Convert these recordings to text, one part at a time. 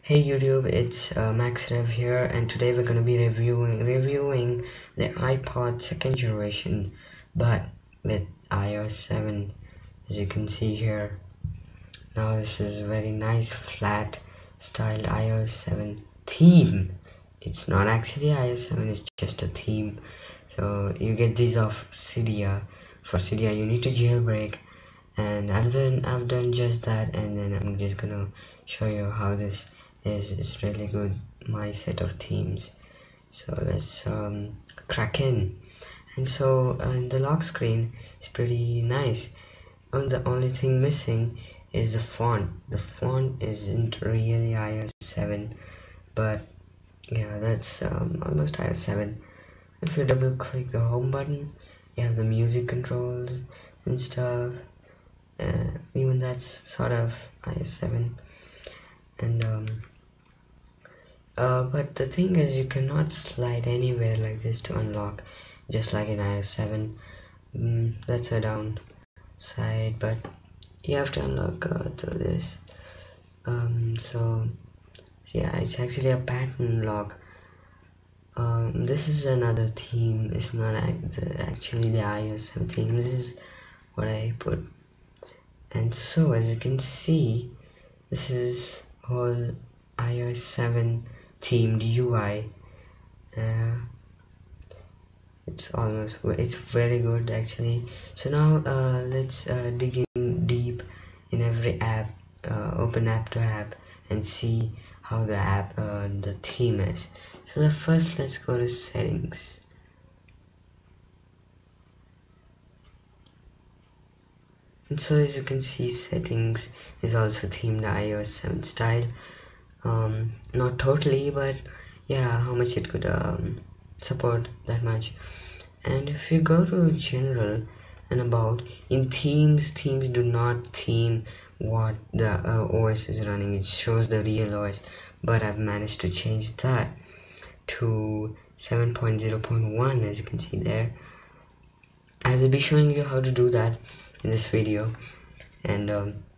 Hey YouTube, it's MaxRev here, and today we're gonna be reviewing the iPod second generation, but with iOS7, as you can see here. Now this is a very nice flat styled iOS7 theme. It's not actually iOS7, it's just a theme. So you get these off cydia. For cydia, you need to jailbreak, and I've done just that, and then I'm just gonna show you how this is really good, my set of themes. So let's crack in. And so the lock screen is pretty nice, and the only thing missing is the font. The font isn't really iOS7, but yeah, that's almost iOS7. If you double click the home button, you have the music controls and stuff. Even that's sort of iOS7. And but the thing is, you cannot slide anywhere like this to unlock, just like in iOS7. That's a downside, but you have to unlock through this. So yeah, it's actually a pattern lock. This is another theme. It's not actually the iOS7 theme. This is what I put. And so as you can see, this is all iOS7 themed UI. It's very good actually. So now let's dig in deep in every app, open app to app, and see how the app the theme is. So first let's go to settings. And so as you can see, settings is also themed iOS7 style. Not totally, but yeah, how much it could support that much. And if you go to general and about, in themes do not theme what the OS is running. It shows the real OS, but I've managed to change that to 7.0.1, as you can see there. I will be showing you how to do that in this video. And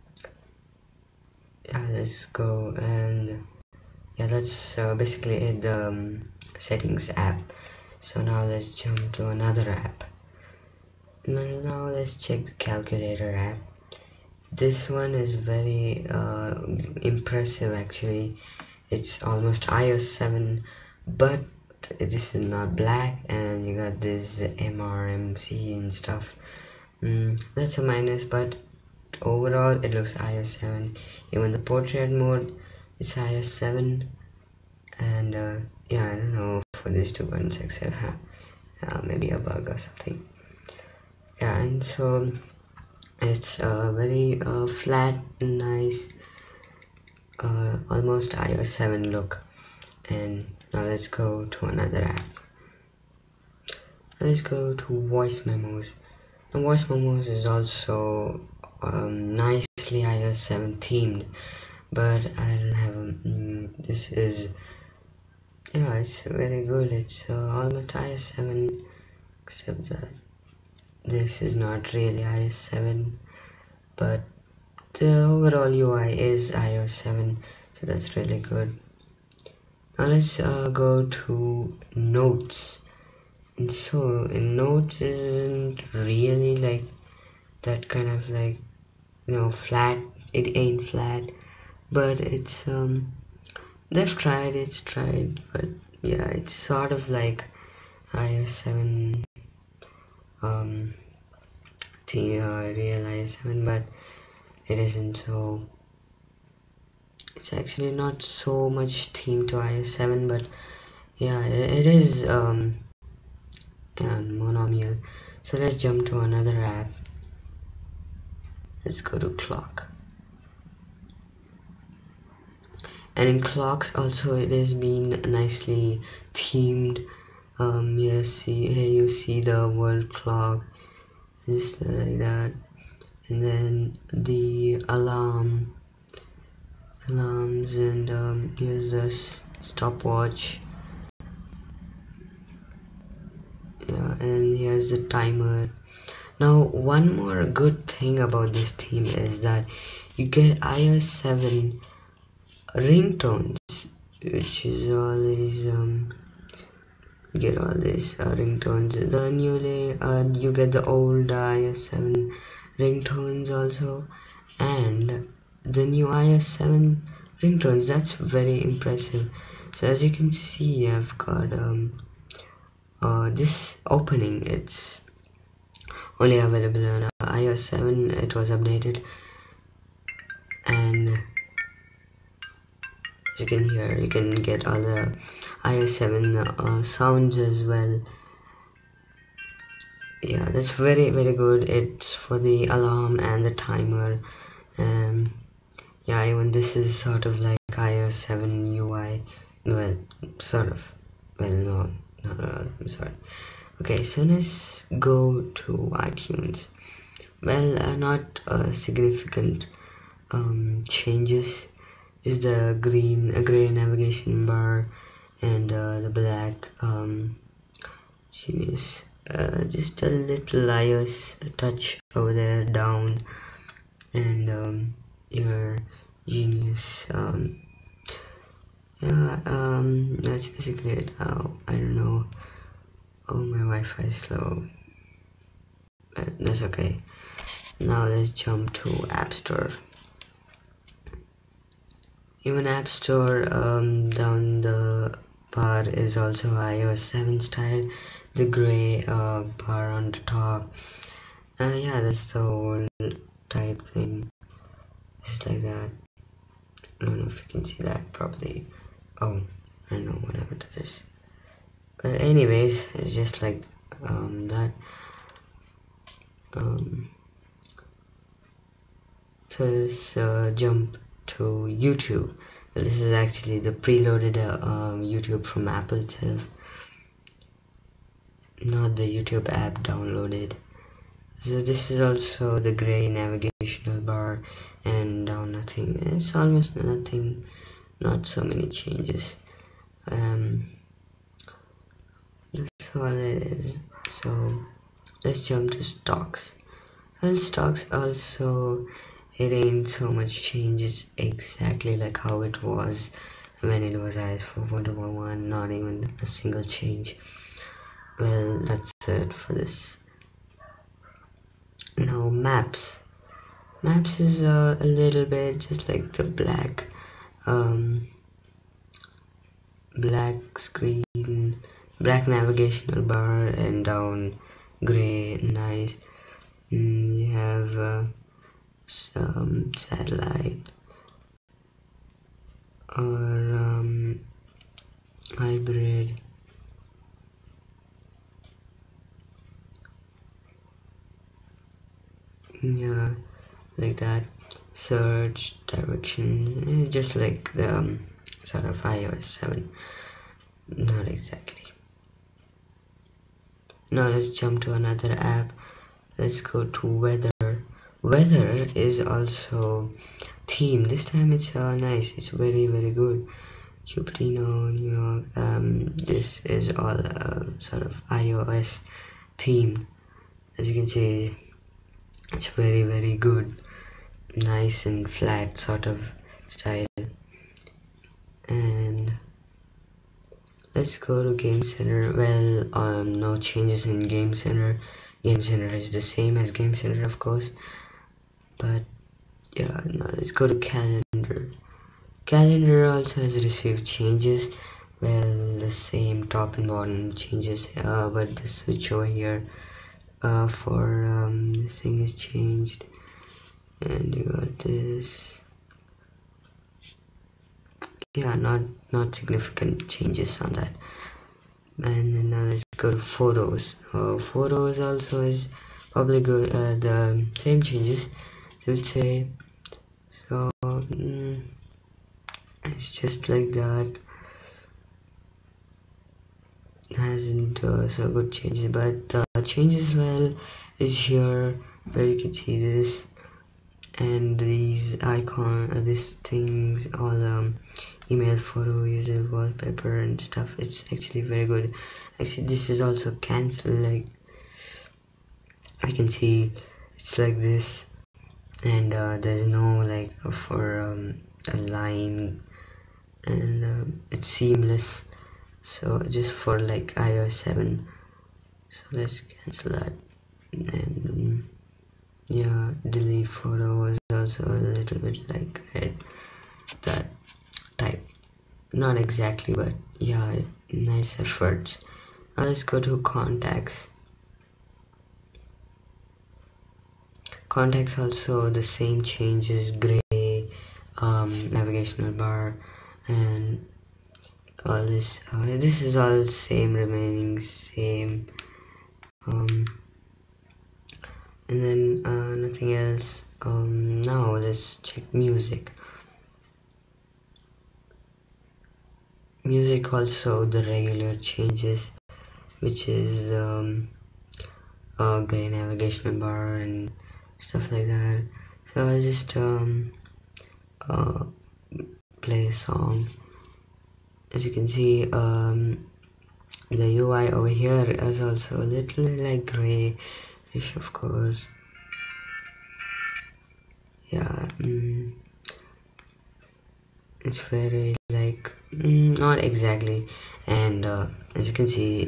yeah, let's go. And yeah, that's basically it, the settings app. So now let's jump to another app. Now let's check the calculator app. This one is very impressive actually. It's almost iOS7, but this is not black, and you got this MRMC and stuff. That's a minus, but overall it looks iOS7. Even the portrait mode is iOS7. And yeah, I don't know for these 2.6 maybe a bug or something. Yeah, and so it's very flat, nice, almost iOS7 look. And now let's go to another app. Let's go to voice memos. And voice memos is also nicely iOS7 themed, but I don't have this is, yeah, it's very good. It's almost iOS7, except that this is not really iOS7, but the overall UI is iOS7, so that's really good. Now let's go to notes. And so in notes isn't really like that kind of like, flat. It ain't flat, but it's they've tried, but yeah, it's sort of like iOS7 the real iOS7, but it isn't. So it's actually not so much themed to iOS7, but yeah, it is monomial. So let's jump to another app. Let's go to clock. And in clocks also it has been nicely themed. You see the world clock, just like that, and then the alarms, and here's the stopwatch. Yeah, and here's the timer. Now one more good thing about this theme is that you get iOS7 ringtones, which is always you get all these ringtones. The newly you get the old iOS7 ringtones also, and the new iOS7 ringtones. That's very impressive. So as you can see, I've got this opening. It's only available on iOS 7. It was updated, and as you can hear, you can get all the iOS 7 sounds as well. Yeah, that's very good. It's for the alarm and the timer. Yeah, even this is sort of like iOS 7 UI. Well, sort of. Well, no, not I'm sorry. Okay, so let's go to iTunes. Well, not significant changes. Just the gray navigation bar and the black genius. Just a little iOS touch over there down, and your genius. Yeah, that's basically it. Oh, I don't know. Oh, my Wi-Fi is slow. That's okay. Now let's jump to App Store. Even App Store down the bar is also iOS 7 style. The gray bar on the top. Yeah, that's the old type thing. Just like that. I don't know if you can see that properly. Oh, I don't know what happened to this. But anyways, it's just like that. So let's jump to YouTube. This is actually the preloaded YouTube from Apple itself, not the YouTube app downloaded. So this is also the gray navigational bar, and down nothing. It's almost nothing, not so many changes. That's all it is. So let's jump to stocks. Well, stocks also, it ain't so much changes, exactly like how it was when it was iOS 4.1, not even a single change. Well, that's it for this. Now maps is a little bit just like the black screen, black navigational bar, and down gray. Nice. You have some satellite or hybrid. Yeah, like that. Search direction, just like the sort of iOS 7. Not exactly. Now let's jump to another app. Let's go to weather. Weather is also theme. This time it's nice. It's very good. Cupertino, New York. This is all sort of iOS theme. As you can see, it's very good. Nice and flat sort of style. And let's go to Game Center. Well, no changes in Game Center. Game Center is the same as Game Center, of course. But yeah, now let's go to Calendar. Calendar also has received changes. Well, the same top and bottom changes, but the switch over here for this thing is changed, and you got this. Yeah, not significant changes on that. And then now let's go to Photos. Photos also is probably good. The same changes, so would say. So it's just like that. Hasn't so good changes, but changes well is here, where you can see this and these these things, all email, photo, user, wallpaper and stuff. It's actually very good. Actually, this is also cancel. Like you can see, it's like this, and there's no like for a line and it's seamless. So just for like iOS7. So let's cancel that, and yeah, delete photo was also a little bit like that type. Not exactly, but yeah, nice efforts. Now let's go to contacts. Contacts also the same changes, gray, navigational bar, and all this. This is all same, remaining same. And then nothing else. Now let's check music. Music also the regular changes, which is gray navigational bar and stuff like that. So I'll just uh, play a song. As you can see, the UI over here is also a little like grayish, of course. Yeah, it's very like not exactly. And as you can see,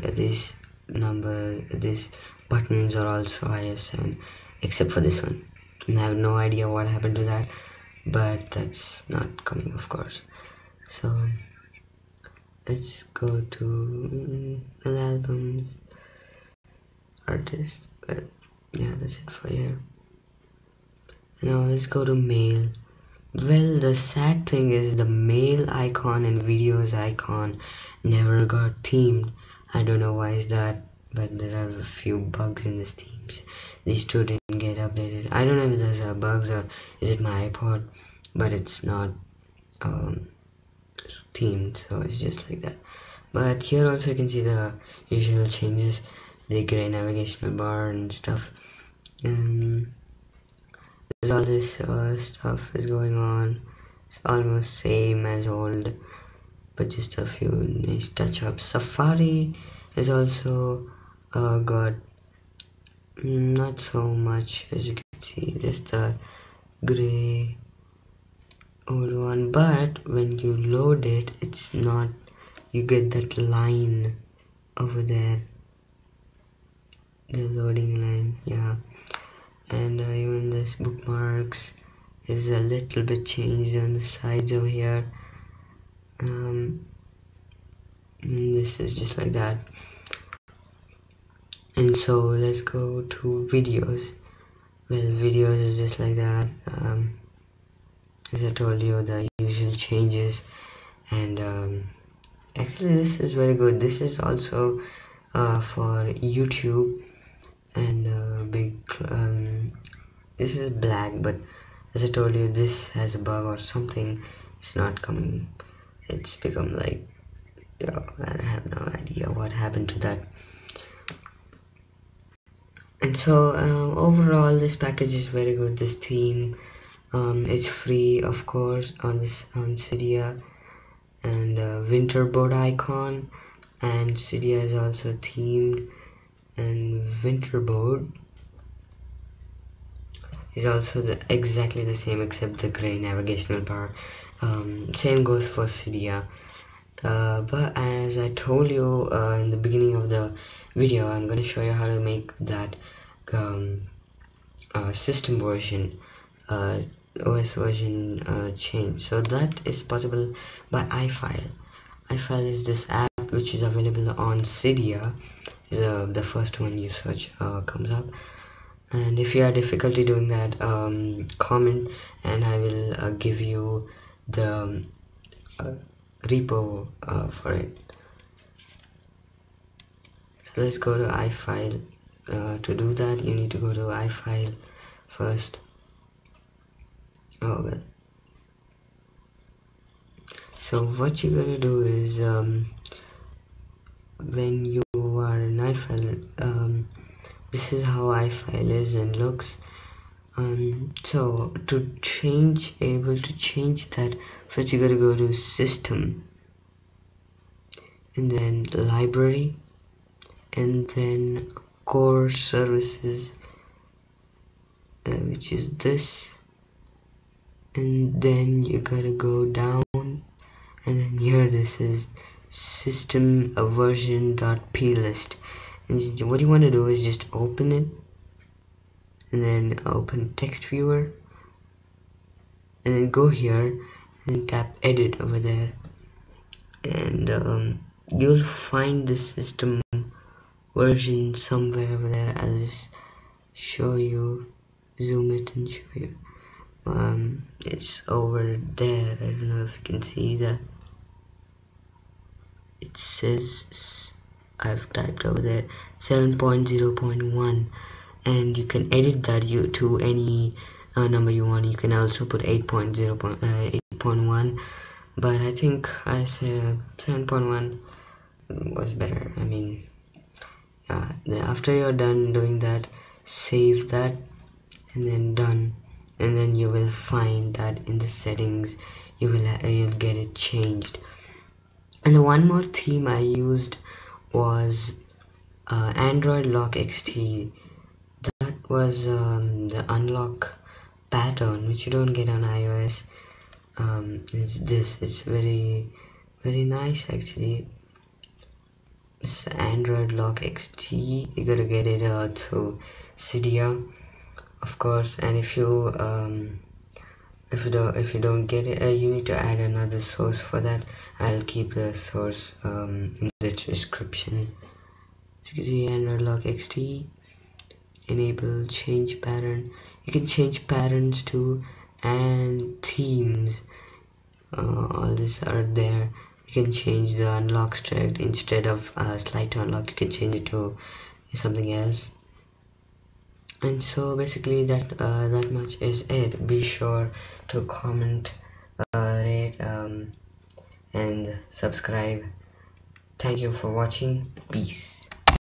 these buttons are also IOS7, except for this one. And I have no idea what happened to that, but that's not coming, of course. So let's go to albums, artist. But yeah, that's it for here. Now let's go to mail. Well, the sad thing is the mail icon and videos icon never got themed. I don't know why is that, but there are a few bugs in this themes. These two didn't get updated. I don't know if those are bugs or is it my iPod, but it's not themed, so it's just like that. But here also you can see the usual changes, the gray navigational bar and stuff. And there's all this stuff is going on. It's almost same as old, but just a few nice touch-ups. Safari is also got not so much, as you can see, just a gray old one, but when you load it, it's not, you get that line over there, the loading line, yeah. And even this bookmarks is a little bit changed on the sides over here. This is just like that. And so let's go to videos. Well, videos is just like that. As I told you, the usual changes. And actually this is very good. This is also for YouTube. And this is black, but as I told you, this has a bug or something. It's not coming. It's become like, I have no idea what happened to that. And so overall this package is very good. This theme, it's free, of course, on cydia. And winter board icon, and cydia is also themed, and winter board is also exactly the same except the gray navigational bar. Same goes for cydia. But as I told you in the beginning of the video, I'm going to show you how to make that system version, OS version change. So that is possible by ifile. ifile is this app which is available on cydia. The first one you search comes up. And if you have difficulty doing that, comment and I will give you the repo for it. So let's go to ifile. To do that, you need to go to ifile first. Oh well. So what you're gonna do is when you are in ifile, this is how ifile is and looks. So to able to change that, first you gotta go to system, and then library, and then core services, which is this, and then you gotta go down and then here this is system version.plist, and what you want to do is just open it and then open text viewer and then go here and tap edit over there, and you'll find the system version somewhere over there. I'll just show you, zoom it and show you. It's over there. I don't know if you can see that. It says, I've typed over there 7.0.1, and you can edit that to any number you want. You can also put 8.0.1, but I think I said 7.1 was better. I mean, yeah. After you're done doing that, save that and then done, and then you will find that in the settings you'll get it changed. And the one more theme I used was androidlock XT. That was the unlock pattern which you don't get on iOS. It's very nice actually. It's androidlock XT. You gotta get it through cydia, of course, and if you don't get it, you need to add another source for that. I'll keep the source in the description. As you can see, androidlock XT, enable change pattern. You can change patterns too, and themes. All these are there. You can change the unlock strict. Instead of slide to unlock, you can change it to something else. And so basically that much is it. Be sure to comment, rate, and subscribe. Thank you for watching. Peace.